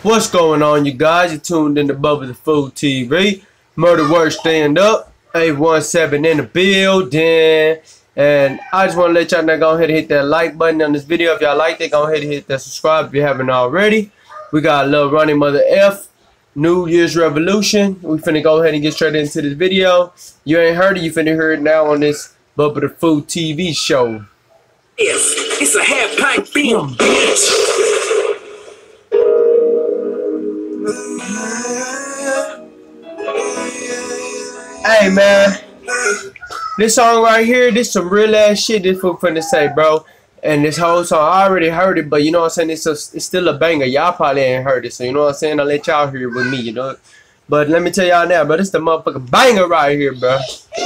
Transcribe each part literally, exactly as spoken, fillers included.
What's going on, you guys? You're tuned into Bubba the Fool T V. Murder Word Stand Up. eight one seven in the building. And I just want to let y'all know, go ahead and hit that like button on this video. If y'all liked it, go ahead and hit that subscribe if you haven't already. We got a little Running Mother F. New Year's Revolution. We finna go ahead and get straight into this video. You ain't heard it, you finna hear it now on this Bubba the Fool T V show. Yes, it's a half pint beam, bitch. Hey man, this song right here, this some real ass shit this fool finna say, bro. And this whole song, I already heard it, but you know what I'm saying, it's, a, it's still a banger. Y'all probably ain't heard it, so you know what I'm saying, I'll let y'all hear it with me, you know. But let me tell y'all now, bro, this the motherfucking banger right here, bro.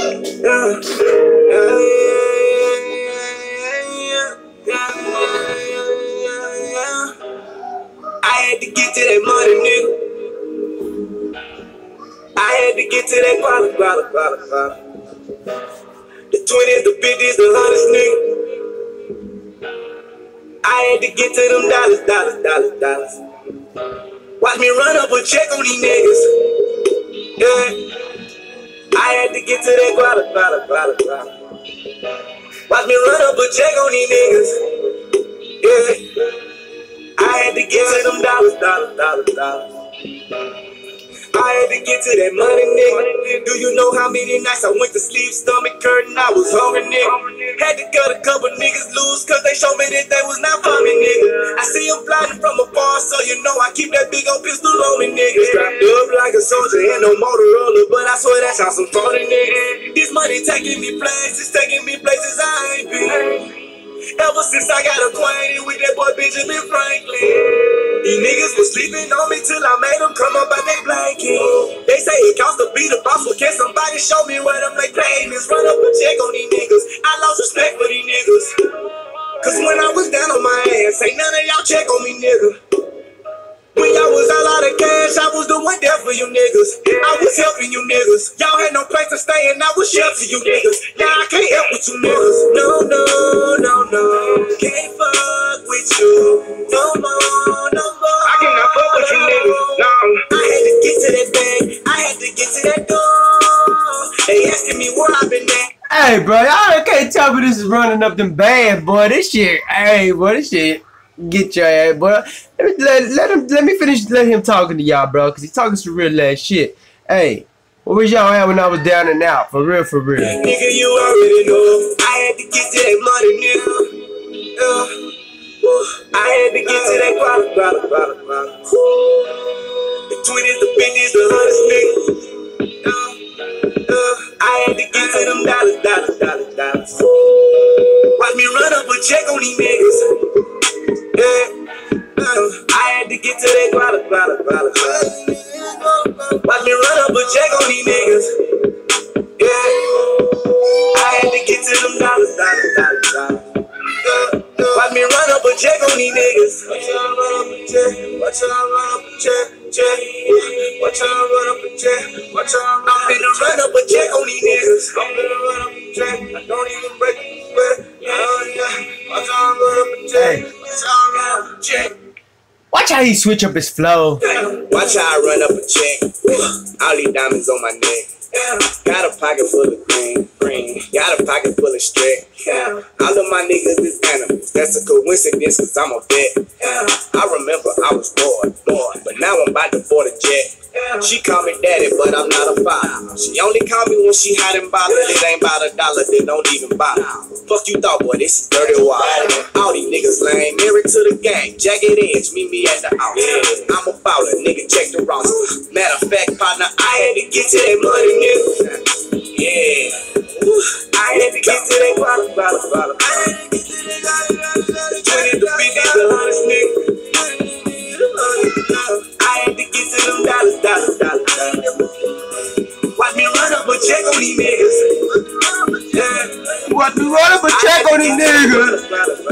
I had to get to that money, nigga. I had to get to that bottle, bottle, bottle, bottle. The twenties, the fifties, the hundreds, nigga. I had to get to them dollars, dollars, dollars, dollars. Watch me run up a check on these niggas. Yeah. I had to get to that bottle, bottle, bottle, bottle. Watch me run up a check on these niggas. Yeah. I had to get to them dollars, dollars, dollars, dollars. I had to get to that money, nigga. Do you know how many nights I went to sleep, stomach hurting, I was hungry, nigga. Had to cut a couple niggas loose, cause they showed me that they was not for me, nigga. I see them plotting from afar, so you know I keep that big old pistol on me, nigga. Strapped up like a soldier in no Motorola, but I swear that sounds some funny, nigga. This money taking me places, taking me places I ain't been. Ever since I got acquainted with that boy Benjamin Franklin. These niggas was sleeping on me till I made them come up by their blanket. They say it costs to be the boss, but can somebody show me where them like payments? Run up a check on these niggas. I lost respect for these niggas. Cause when I was down on my ass, ain't none of y'all check on me, nigga. When y'all was all out of cash, I was the one there for you niggas. I was helping you niggas. Y'all had no place to stay and I was sheltering you niggas. Now I can't help with you niggas. No, no, no, no. Can't fuck with you. No more, no more. I cannot fuck with you niggas. No. I had to get to that bag. I had to get to that door. They asking me where I've been at. Hey, bro, y'all can't tell me this is running up them bad, boy. This shit, hey, boy, this shit. Get your ass, boy. Let me, let, let him let me finish let him talking to y'all, bro, cause he talking some real ass shit. Hey, where was y'all at when I was down and out? For real, for real. Nigga, you already know. I had to get to that money, nigga. Uh, I had to get to that product, product, product, product. The twenties, the fifties, the hundreds, nigga. Uh, uh, I had to get to them dollars, dollars, dollars, dollars. Watch me run up a check on these niggas. Yeah, uh, I had to get to that product, product, product. Watch me run up a check on these niggas. Yeah, I had to get to them dollars, dollars, dollars, dollars. Uh, watch me run up a check on these niggas. Watch y'all run up a check. Watch y'all run up a check, check. Watch y'all run up a check. Watch y'all run. I'm finna run up a check on these niggas. I'm finna run up a check. I don't even break the sweat. Watch y'all run up a check. Watch y'all run up a check. Watch how he switch up his flow. Watch how I run up a check. All these diamonds on my neck. Got a pocket full of green, green. Got a pocket full of straight. All of my niggas is animals. That's a coincidence, cause I'm a vet. I remember I was bored, bored, but now I'm about to board a jet. She call me daddy, but I'm not a father. She only call me when she hot and bothered. It ain't about a dollar, they don't even bother. Fuck you thought, boy, this is dirty wild. All these niggas lame, married to the gang. Jagged edge, meet me at the house. I'm a baller, nigga, check the roster. Matter of fact, partner, I had to get to that money, nigga. Yeah. I had to get to that bottle, bottle, bottle. I had to get to that the twenties, the fifties, the hundreds, nigga. I had to get to them dollars, dollars, dollars, dollars. Watch me run up a check on these niggas. Yeah. Watch me run up a check on these niggas.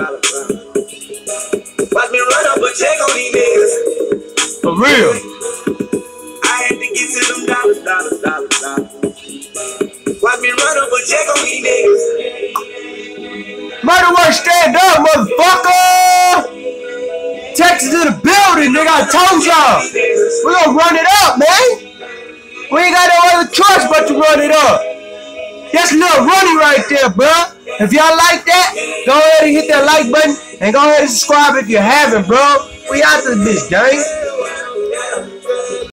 Watch me run up a check on these niggas. For real. I had to get to them dollars, dollars, dollars, dollars. Watch me run up a check on these niggas. Murder Word Stand Up, motherfucker! Texas in the building, nigga. I told y'all. We gonna run it up, man. We ain't got no other choice but to run it up. That's Lil Runny right there, bro. If y'all like that, go ahead and hit that like button and go ahead and subscribe if you haven't, bro. We out this bitch, gang.